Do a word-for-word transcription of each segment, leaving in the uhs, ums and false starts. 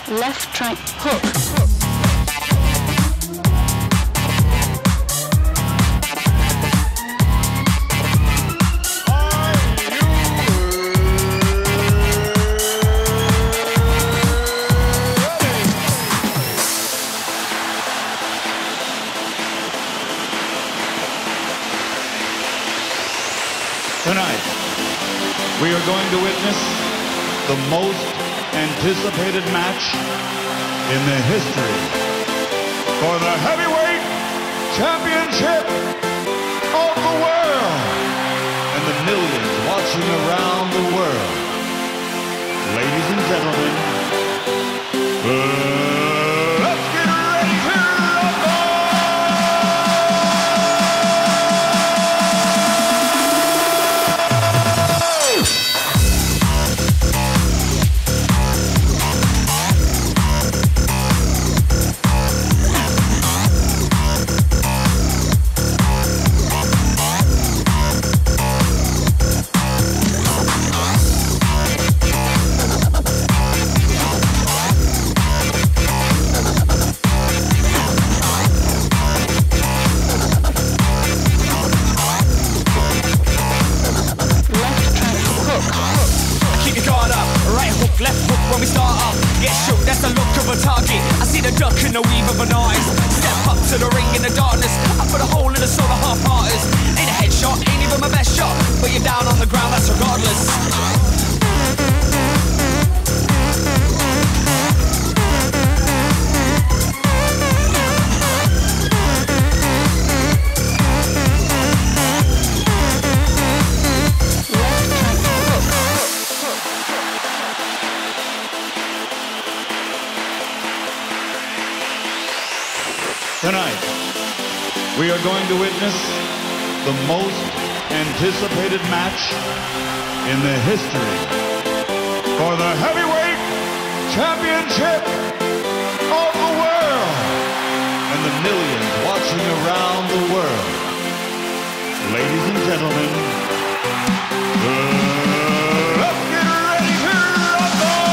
Left right hook. Tonight, we are going to witness the most anticipated match in the history for the heavyweight championship of the world and the millions watching around the world. Ladies and gentlemen, uh, let's get ready to rumble! Left hook when we start up. Get shook, that's the look of a target. I see the duck in the weave of an eyes. Step up to the ring in the darkness. I put a hole in the soul of half-hearters. Ain't a headshot, ain't even my best shot. But you're down on the ground, that's regardless. Tonight, we are going to witness the most anticipated match in the history for the heavyweight championship of the world and the millions watching around the world. Ladies and gentlemen, uh, let's get ready to rumble!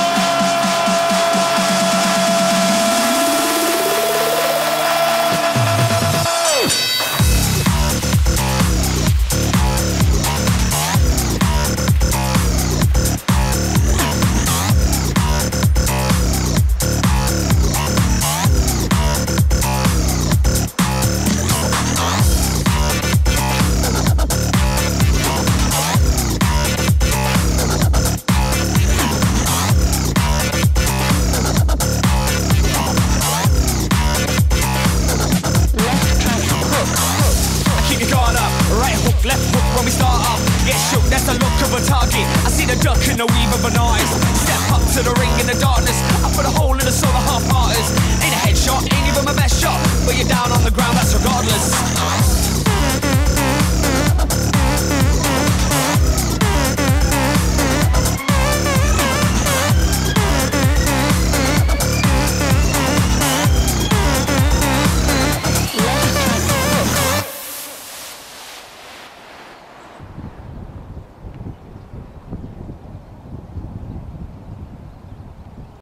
Left hook when we start up. Get shook, that's the look of a target. I see the duck in the weave of an eyes. Step up to the ring in the darkness. I put a hole in the soul of half-hearters. Ain't a headshot, ain't even my best shot. But you're down on the ground, that's regardless.